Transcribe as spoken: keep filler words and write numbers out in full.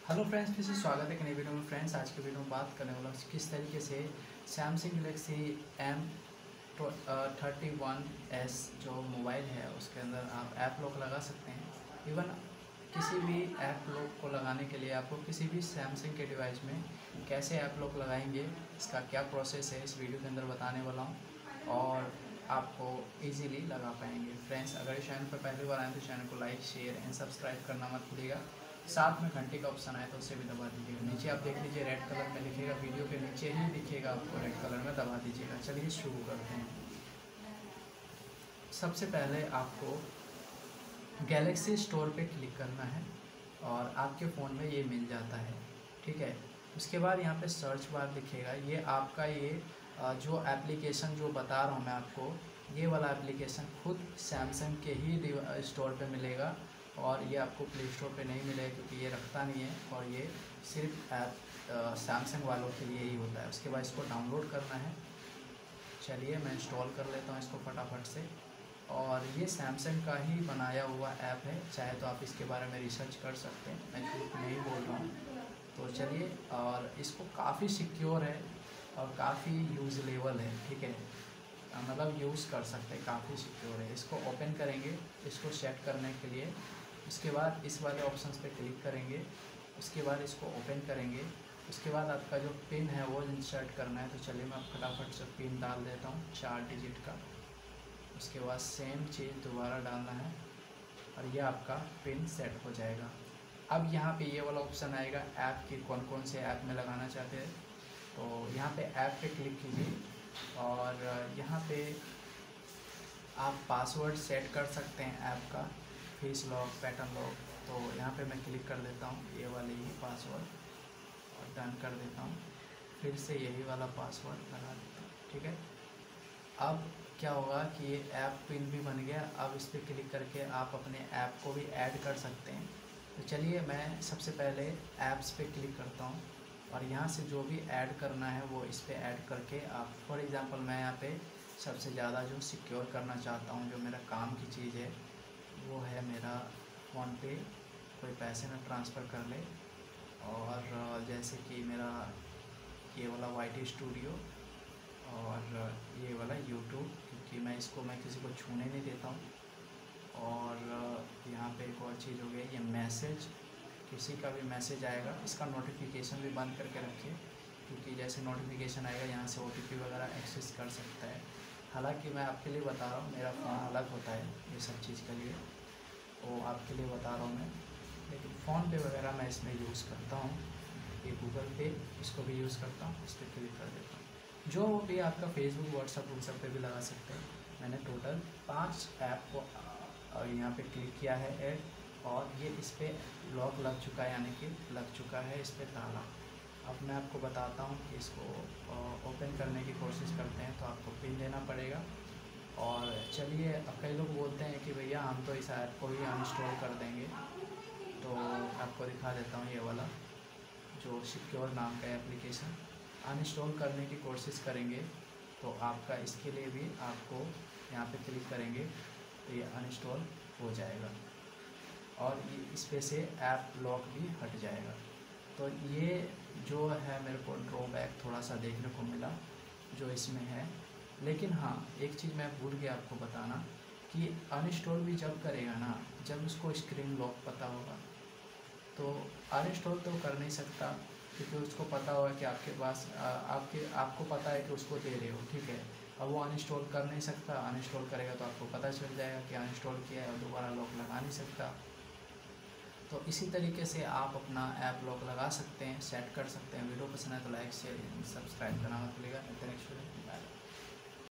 Hello friends, फिर से स्वागत है एक नई वीडियो में। फ्रेंड्स, आज के वीडियो में बात करने वाला हूँ किस तरीके से Samsung Galaxy M thirty one S जो मोबाइल है उसके अंदर आप ऐप लॉक लगा सकते हैं। इवन किसी भी ऐप लॉक को लगाने के लिए आपको किसी भी सैमसंग के डिवाइस में कैसे ऐप लॉक लगाएंगे, इसका क्या प्रोसेस है, इस वीडियो के अंदर बताने वाला हूँ और आपको इजीली लगा पाएंगे। फ्रेंड्स, अगर चैनल पर पहली बार आए तो चैनल को लाइक शेयर एंड सब्सक्राइब करना मत भूलिएगा। साथ में घंटे का ऑप्शन आए तो उसे भी दबा दीजिएगा। नीचे आप देख लीजिए रेड कलर में लिखेगा, वीडियो के नीचे ही दिखेगा आपको, रेड कलर में दबा दीजिएगा। चलिए शुरू करते हैं। सबसे पहले आपको गैलेक्सी स्टोर पे क्लिक करना है और आपके फ़ोन में ये मिल जाता है, ठीक है। उसके बाद यहाँ पे सर्च बार दिखेगा, ये आपका ये जो एप्लीकेशन जो बता रहा हूँ मैं आपको, ये वाला एप्लीकेशन खुद सैमसंग के ही स्टोर पे मिलेगा और ये आपको प्ले स्टोर पे नहीं मिलेगा क्योंकि ये रखता नहीं है और ये सिर्फ ऐप सैमसंग वालों के लिए ही होता है। उसके बाद इसको डाउनलोड करना है। चलिए मैं इंस्टॉल कर लेता हूँ इसको फटाफट से। और ये सैमसंग का ही बनाया हुआ ऐप है, चाहे तो आप इसके बारे में रिसर्च कर सकते हैं, मैं झूठ नहीं बोल रहा हूँ। तो चलिए, और इसको काफ़ी सिक्योर है और काफ़ी यूज़लेबल है, ठीक है, मतलब यूज़ कर सकते हैं, काफ़ी सिक्योर है। इसको ओपन करेंगे इसको सेट करने के लिए। उसके बाद इस वाले ऑप्शंस पे क्लिक करेंगे। उसके बाद इसको ओपन करेंगे। उसके बाद आपका जो पिन है वो इंसर्ट करना है। तो चलिए मैं फटाफट से पिन डाल देता हूँ चार डिजिट का। उसके बाद सेम चीज़ दोबारा डालना है और ये आपका पिन सेट हो जाएगा। अब यहाँ पे ये वाला ऑप्शन आएगा ऐप की, कौन कौन से ऐप में लगाना चाहते हैं। तो यहाँ पे ऐप पे क्लिक कीजिए और यहाँ पे आप पासवर्ड सेट कर सकते हैं ऐप का, फेस लॉक, पैटर्न लॉक। तो यहाँ पे मैं क्लिक कर देता हूँ ये वाले ही पासवर्ड और डन कर देता हूँ। फिर से यही वाला पासवर्ड लगा देता हूँ, ठीक है। अब क्या होगा कि ये ऐप पिन भी बन गया। अब इस पर क्लिक करके आप अपने ऐप को भी ऐड कर सकते हैं। तो चलिए मैं सबसे पहले ऐप्स पे क्लिक करता हूँ और यहाँ से जो भी ऐड करना है वो इस पर ऐड करके आप, फॉर एग्ज़ाम्पल मैं यहाँ पे सबसे ज़्यादा जो सिक्योर करना चाहता हूँ, जो मेरा काम की चीज़ है, वो है मेरा फ़ोन पे कोई पैसे ना ट्रांसफ़र कर ले। और जैसे कि मेरा ये वाला वाई टी स्टूडियो और ये वाला यूट्यूब, क्योंकि मैं इसको मैं किसी को छूने नहीं देता हूँ। और यहाँ पे एक और चीज़ हो गई, ये मैसेज, किसी का भी मैसेज आएगा इसका नोटिफिकेशन भी बंद करके रखिए, क्योंकि जैसे नोटिफिकेशन आएगा यहाँ से ओ टी पी वगैरह एक्सेस कर सकता है। हालांकि मैं आपके लिए बता रहा हूँ, मेरा फ़ोन अलग होता है ये सब चीज़ के लिए, वो आपके लिए बता रहा हूँ मैं। लेकिन फ़ोन पे वगैरह मैं इसमें यूज़ करता हूँ, ये गूगल पे, इसको भी यूज़ करता हूँ। इस पर क्लिक कर देता हूँ। जो भी आपका फेसबुक, व्हाट्सअप, उन सब पे भी लगा सकते हैं। मैंने टोटल पाँच ऐप को यहाँ पे क्लिक किया है ऐड, और ये इस पर लॉक लग चुका है, यानी कि लग चुका है इस पर ताला। अब मैं आपको बताता हूँ कि इसको ओपन करने की कोशिश करते हैं तो आपको पिन देना पड़ेगा। और चलिए, अब कई लोग बोलते हैं कि भैया हम तो इस ऐप को ही अनइंस्टॉल कर देंगे, तो आपको दिखा देता हूँ ये वाला जो सिक्योर नाम का एप्लीकेशन। अनइंस्टॉल करने की कोशिश करेंगे तो आपका, इसके लिए भी आपको यहाँ पे क्लिक करेंगे तो ये अनइंस्टॉल हो जाएगा और ये इस पे से ऐप लॉक भी हट जाएगा। तो ये जो है मेरे को ड्रॉबैक थोड़ा सा देखने को मिला जो इसमें है। लेकिन हाँ, एक चीज़ मैं भूल गया आपको बताना कि अनइंस्टॉल भी जब करेगा ना, जब उसको स्क्रीन लॉक पता होगा, तो अनइंस्टॉल तो कर नहीं सकता क्योंकि उसको पता होगा कि आपके पास आपके आपको पता है कि उसको दे रहे हो, ठीक है। अब वो अनइंस्टॉल कर नहीं सकता, अनइंस्टॉल करेगा तो आपको पता चल जाएगा कि अनइंस्टॉल किया है और दोबारा लॉक लगा नहीं सकता। तो इसी तरीके से आप अपना ऐप लॉक लगा सकते हैं, सेट कर सकते हैं। वीडियो पसंद है तो लाइक शेयर सब्सक्राइब करना मत भूलिएगा। Next video.